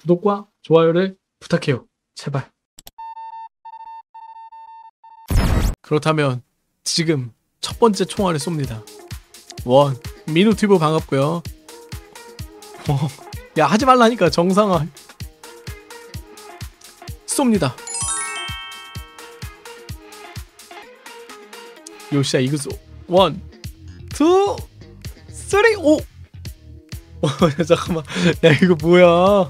구독과 좋아요를 부탁해요. 제발. 그렇다면 지금 첫 번째 총알을 쏩니다. 원 민우튜브 반갑고요. 야 하지 말라니까 정상화. 쏩니다. 요시야 이그소. 원, 투, 쓰리, 오. 야, 잠깐만. 야 이거 뭐야?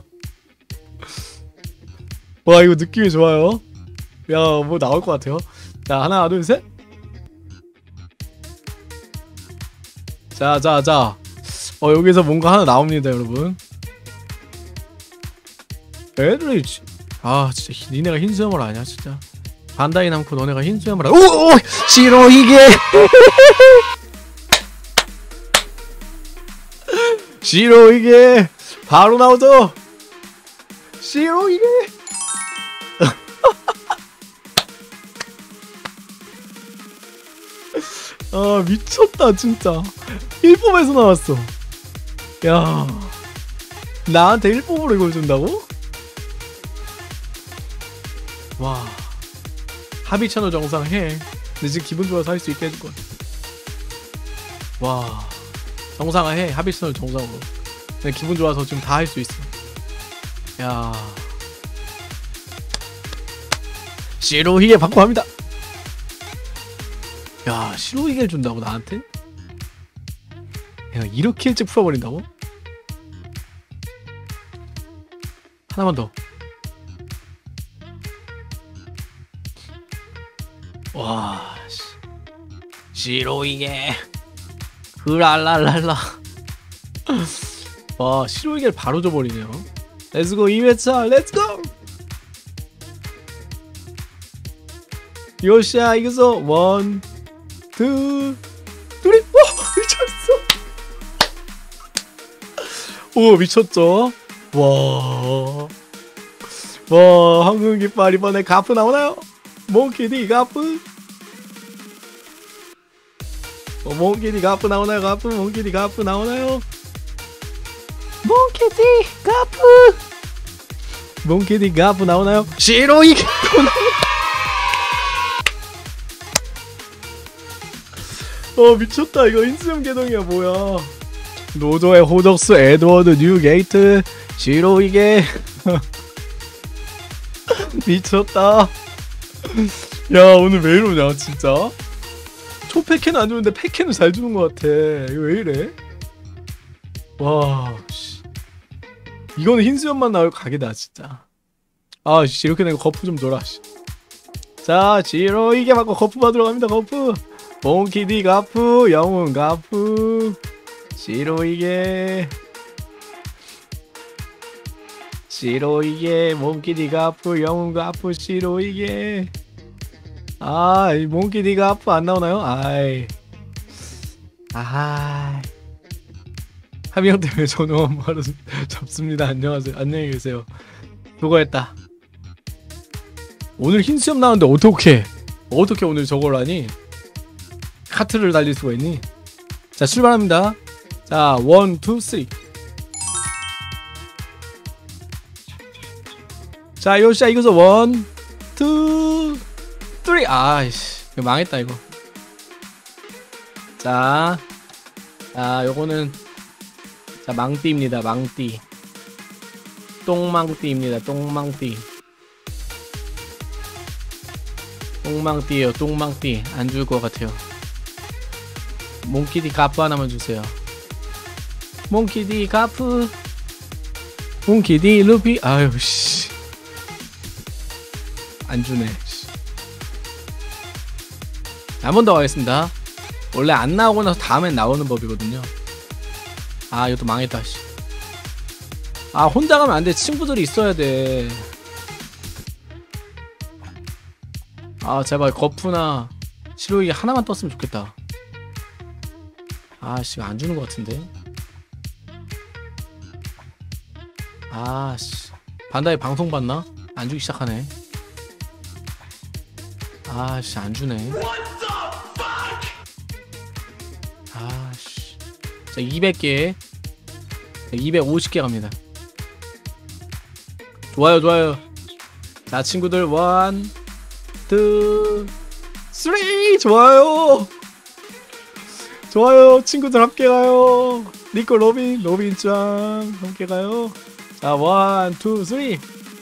와 이거 느낌이 좋아요. 야 뭐 나올 것 같아요. 자 하나 둘 셋. 자. 여기서 뭔가 하나 나옵니다 여러분. 애들이 아 진짜 니네가 흰수염을 아냐 진짜. 반다이 남고 너네가 흰수염을 오오 싫어 이게. 싫어 이게 바로 나오죠. 싫어 이게. 아 미쳤다 진짜. 1뽑에서 나왔어. 야 나한테 1뽑으로 이걸 준다고? 와 합의 채널 정상해. 근데 지금 기분 좋아서 할 수 있게 해줄 거야. 와 정상화해. 합의 채널 정상으로. 근데 기분 좋아서 지금 다 할 수 있어. 야 시로히게 받고 합니다. 야 시로히게를 준다고 나한테? 야 이렇게 일찍 풀어버린다고? 하나만 더. 와 시로히게 흐랄랄랄라. 와 시로히게를 바로 줘버리네요. 렛츠고 2회차 렛츠고. 요시야 이거서 원, 투, 쓰리. 와 미쳤어. 오 미쳤죠. 와 황금 깃발 이번에 가프 나오나요? 몽키디 가프. 몽키디 가프 나오나요? 가프 몽키디 가프 나오나요? 몽키디 가프. 몽키디 가프 나오나요? 시로히게 미쳤다. 이거 흰수염 개동이야 뭐야. 노조의 호적수 에드워드 뉴게이트 시로히게. 미쳤다. 야 오늘 왜 이러냐 진짜. 초패캔은 안 주는데 패캔은 잘 주는 것 같아. 이거 왜 이래? 와 씨. 이거는 흰수염만 나올 각이다 진짜. 아 씨 이렇게 내가 거프 좀 줘라 씨. 자 시로히게 받고 거프 받으러 갑니다. 거프 몽키디 가프 영웅 가프 시로히게 몽키디 가프 영웅 가프 시로히게. 아 이 몽키디 가프 안 나오나요? 아이 하비형 때문에 저는 바로 접습니다. 안녕하세요. 안녕히 계세요. 수고했다. 오늘 흰수염 나왔는데 어떻게 오늘 저걸 하니? 카트를 달릴 수가 있니? 자 출발합니다. 자 1, 2, 3. 자 요시야 이거서 1, 2, 3. 아이씨 이거 망했다 이거. 자 요거는 자 망띠입니다. 망띠 똥망띠입니다. 똥망띠에요. 똥망띠 안 줄 것 같아요. 몽키디 가프 하나만 주세요. 몽키디 가프 몽키디 루피. 아유 씨 안 주네. 한 번 더 가겠습니다. 원래 안 나오고 나서 다음엔 나오는 법이거든요. 아 이것도 망했다 씨. 아 혼자 가면 안 돼. 친구들이 있어야 돼. 아 제발 거프나 시로히게 하나만 떴으면 좋겠다. 아씨 안 주는 것 같은데. 아씨 반다이 방송 봤나? 안 주기 시작하네. 아씨 안 주네. 아씨 자 200개 250개 갑니다. 좋아요 좋아요. 자 친구들 1, 2, 3 좋아요. 좋아요 친구들 함께 가요. 니코 로빈 짱 함께 가요. 자 1, 2, 3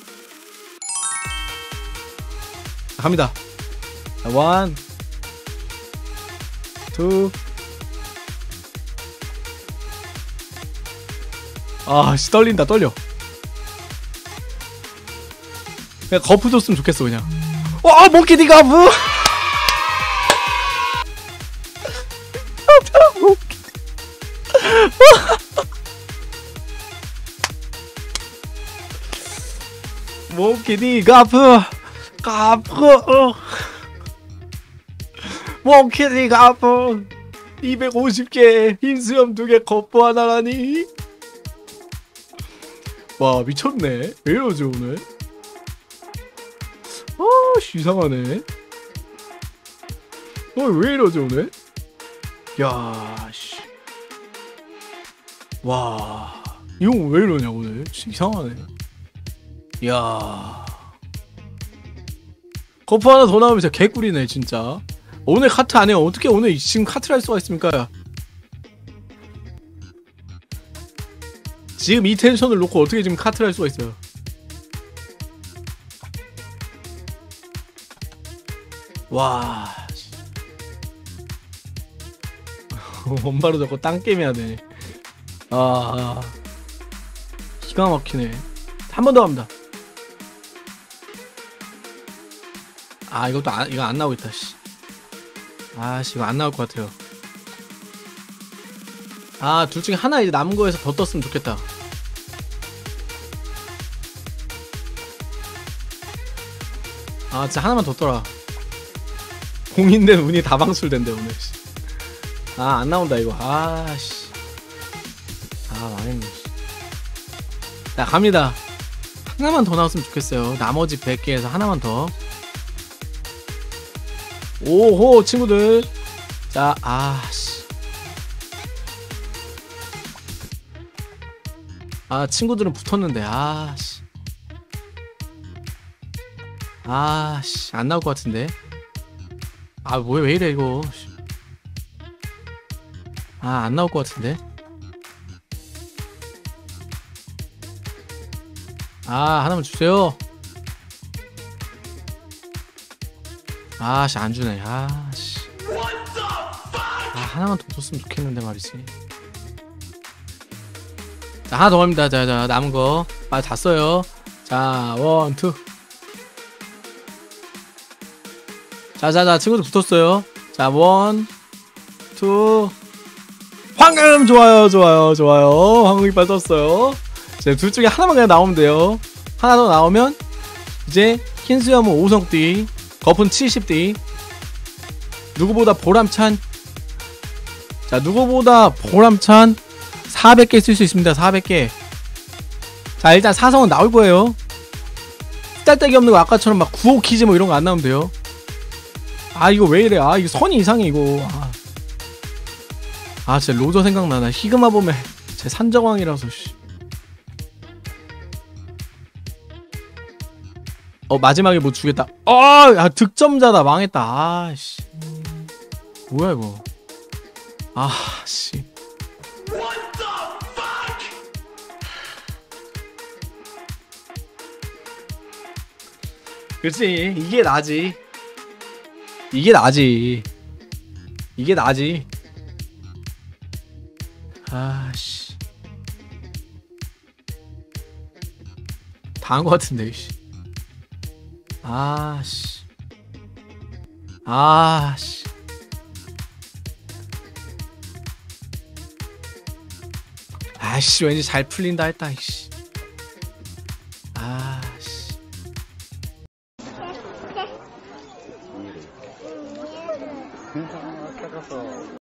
갑니다. 자, 1, 2 아씨 떨린다 떨려. 그냥 거프 줬으면 좋겠어 그냥. 와 몽키디 가프. 몽키디 가프 몽키디 가프 250개 흰수염 2개 거프 하나라니. 와 미쳤네. 왜 이러지 오늘? 이상하네. 왜 이러지 오늘? 야 씨. 와 이건 왜 이러냐 오늘? 이상하네. 야 거프 하나 더 나오면 진짜 개꿀이네 진짜. 오늘 카트 안 해요. 어떻게 오늘 지금 카트를 할 수가 있습니까? 지금 이 텐션을 놓고 어떻게 지금 카트를 할 수가 있어요? 와 원바로 자꾸 땅게임 해야 되네. 기가 막히네. 한 번 더 갑니다. 이것도 이거 안 나오겠다 씨. 이거 안 나올 것 같아요. 둘 중에 하나 이제 남은 거에서 더 떴으면 좋겠다. 진짜 하나만 더 떠라. 공인된 운이 다 방출된대 오늘. 안 나온다 이거. 씨. 망했네. 자 갑니다. 하나만 더 나왔으면 좋겠어요. 나머지 100개에서 하나만 더. 오호 친구들. 자 씨. 친구들은 붙었는데 씨. 씨. 안 나올 것 같은데. 뭐야 왜 이래 이거. 안 나올 것 같은데. 하나만 주세요. 씨 안 주네. 씨. 하나만 더 줬으면 좋겠는데 말이지. 자 하나 더 갑니다. 자 남은 거 빨리 다 써요. 자 1, 2 자 친구들 붙었어요. 자 1, 2 황금 좋아요. 황금 이빨 떴어요. 이제 둘 중에 하나만 그냥 나오면 돼요. 하나 더 나오면 이제 흰수염은 5성띠, 거품 70D. 누구보다 보람찬 400개 쓸 수 있습니다. 400개. 자 일단 사성은 나올 거예요. 짤데기 없는 거 아까처럼 막 95 키즈 뭐 이런 거 안 나오면 돼요. 이거 왜 이래. 이거 선이 이상해 이거. 진짜 로저 생각나. 나 히그마 보면 제 산정왕이라서 씨. 마지막에 뭐 주겠다. 득점자다. 망했다. 씨. 뭐야 이거. 씨. 그치 이게 나지. 씨. 다 한 것 같은데 씨. 씨. 씨. 씨 왠지 잘 풀린다 했다 씨.